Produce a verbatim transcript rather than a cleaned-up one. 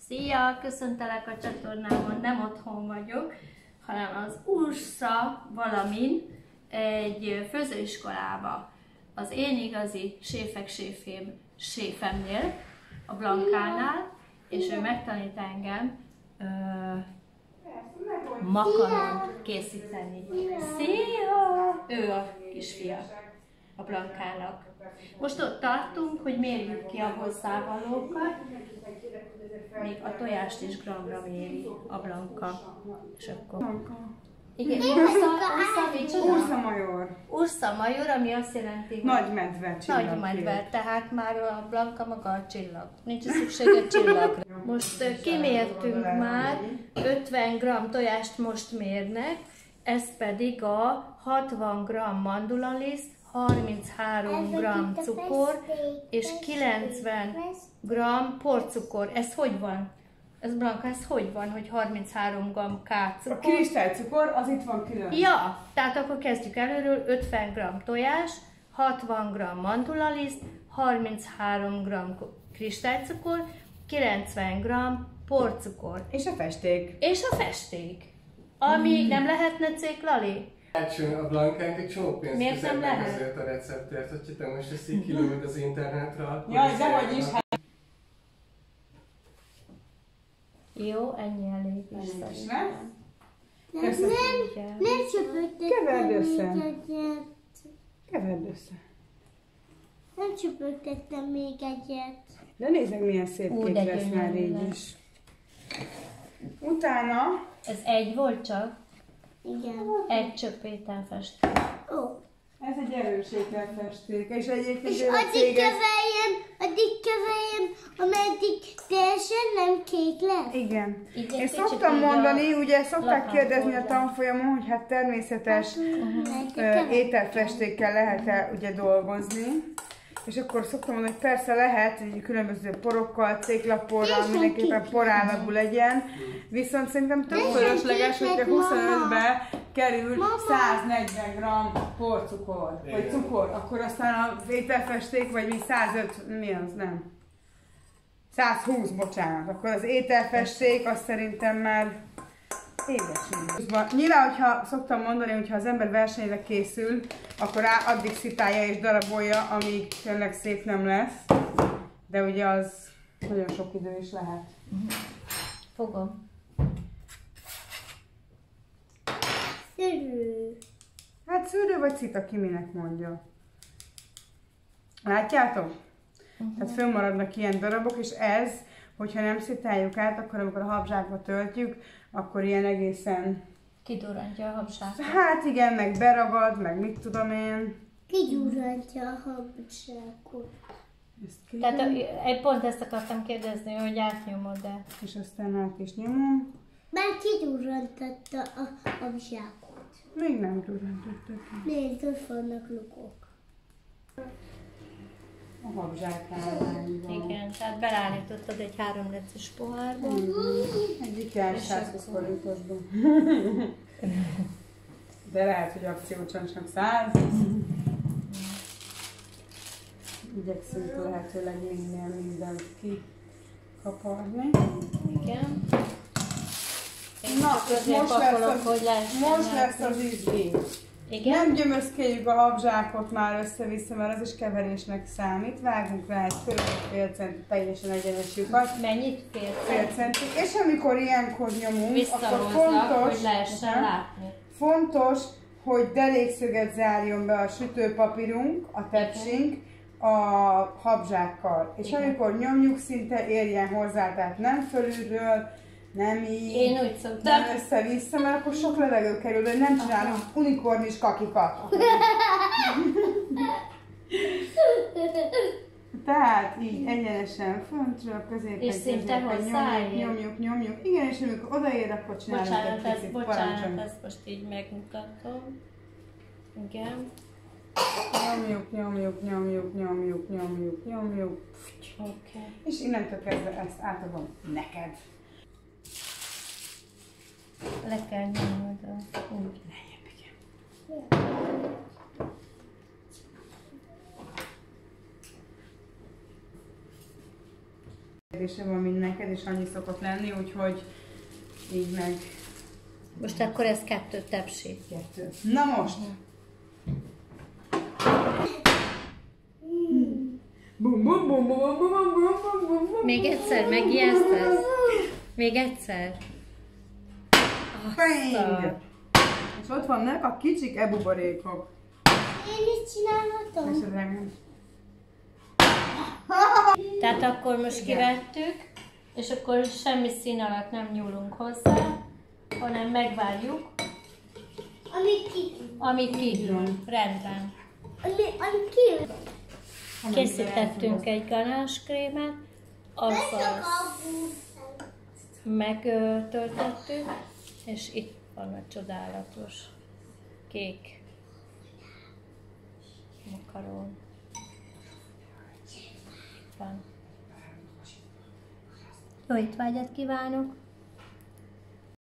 Szia! Köszöntelek a csatornámon, nem otthon vagyok, hanem az Ursa valamin egy főzőiskolába. Az én igazi séfek séfém séfemnél, a Blankánál, és ő megtanít engem ö, makaront készíteni. Szia! Ő a kisfia a Blankának. Most ott tartunk, hogy mérjük ki a hozzávalókat. Még a tojást is gramra méri a Blanka. És akkor... Igen, Ursa major. Ursa major, ami azt jelenti, hogy... Nagy medve csillag. Nagy medve, tehát már a Blanka maga a csillag. Nincs szüksége csillagra. Most kimértünk már, ötven gramm tojást most mérnek, ez pedig a hatvan gramm mandulaliszt, harminchárom gramm cukor és kilencven gramm porcukor. Ez hogy van? Ez Blanka, ez hogy van, hogy harminchárom gramm kácukor? A kristálycukor, az itt van külön. Ja, tehát akkor kezdjük előről, ötven gramm tojás, hatvan gramm mandulaliszt, harminchárom gramm kristálycukor, kilencven gramm porcukor. És a festék. És a festék. Ami mm. nem lehetne céklali? A Blankánk egy csomó pénzt Miért nem lehet? Azért a receptért, hogyha te most ezt így kilőd az internetre, akkor... Jaj, dehogy is! Jó, ennyi elég is szerintem. Nem, nem, nem csöpögtettem Keverd össze. még egyet. Keverd össze. Nem csöpögtettem még egyet. De nézd meg, milyen szép Ú, kék de lesz már gyönyörű így lesz. is. Utána... Ez egy volt csak? Igen. Egy csöppétel festék. Ó. Ez egy erős ételfesték, és egyébként És ez a addig cég... keverjem, addig keverjem, ameddig teljesen nem kék lesz. Igen. Így Én egy szoktam kicsit mondani, így a ugye szokták lapátból kérdezni a lesz. tanfolyamon, hogy hát természetes uh, ételfestékkel lehet-e ugye dolgozni. És akkor szoktam mondani, hogy persze lehet, hogy különböző porokkal, céklaporral, mindenképpen porállagú legyen. Viszont szerintem tök fölösleges, hogyha huszonötbe kerül száznegyven gramm porcukor, vagy cukor, akkor aztán az ételfesték, vagy mi százöt, mi az, nem? százhúsz, bocsánat. Akkor az ételfesték, az szerintem már édes. Nyilván, hogyha szoktam mondani, hogyha az ember versenyre készül, akkor á, addig szipálja és darabolja, amíg tényleg szép nem lesz. De ugye az nagyon sok idő is lehet. Fogom. Szörű. Hát szőrő vagy cita, ki minek mondja. Látjátok? Uh-huh. Tehát fönnmaradnak ilyen darabok, és ez, hogyha nem szitáljuk át, akkor amikor a habzsákba töltjük, akkor ilyen egészen... Kidurrantja a habságot. Hát igen, meg beragad, meg mit tudom én. Kigyúrantja a habságot. Tehát egy pont ezt akartam kérdezni, hogy átnyomod-e. És aztán át is nyomom. Már kigyúrantotta a habságot. Még nem durrantottak. Nézd, ott vannak lukok. A habzsák állányban. Igen, tehát belállítottad egy három leces pohárba. Mm-hmm. Egy ikea százhúsz forintosban. De lehet, hogy akciócsan csak száz. Igyekszünk lehetőleg minél mindent kikaparni. Igen. Na, most lesz, pakolok, hogy most lesz az izgi. Igen? Nem gyömözkéljük a habzsákot már össze-vissza, mert az is keverésnek számít. Vágunk rá egy körülbelül fél centi teljesen egyenes lyukat. Mennyit? Fél Fél centi. És amikor ilyenkor nyomunk, akkor fontos, hogy lehessen látni. Fontos, hogy derékszöget zárjon be a sütőpapírunk, a tepsink, a habzsákkal. És igen, amikor nyomjuk, szinte érjen hozzá, tehát nem fölülről, nem így, én úgy szoktam. nem össze-vissza, mert akkor sok levegő kerül, de nem csinálunk unikornis kakikat. Tehát így egyenesen föntről, középen, és szinte nyomjuk, nyomjuk, nyomjuk. Igen, és amikor odaér, akkor csinálunk bocsánat, egy picit. Bocsánat, ezt most így megmutatom. Igen. Nyomjuk, nyomjuk, nyomjuk, nyomjuk, nyomjuk, nyomjuk. Oké. Okay. És innentől kezdve ezt átadom neked. Le kell nyomnod úgy. Lejjebb, igen. viselkedése van, mint neked, és annyi szokott lenni, úgyhogy így meg Most akkor ez kettő tepsi. kettő. Na most! Bum, bum, bum, bum, bum, bum, bum, bum, bum. Még egyszer, megijesztesz? Még egyszer? Bang! És ott vannak a kicsik ebuborékok. Én is csinálhatom. Esetleg. Tehát akkor most kivettük, és akkor semmi szín alatt nem nyúlunk hozzá, hanem megvárjuk, Ami ki? amíg kihűl. Rendben. Ami, ami ki? Készítettünk egy ganáskrémet, azzal megtöltöttük, és itt van a csodálatos kék makaron. Van. Jó étvágyat kívánok!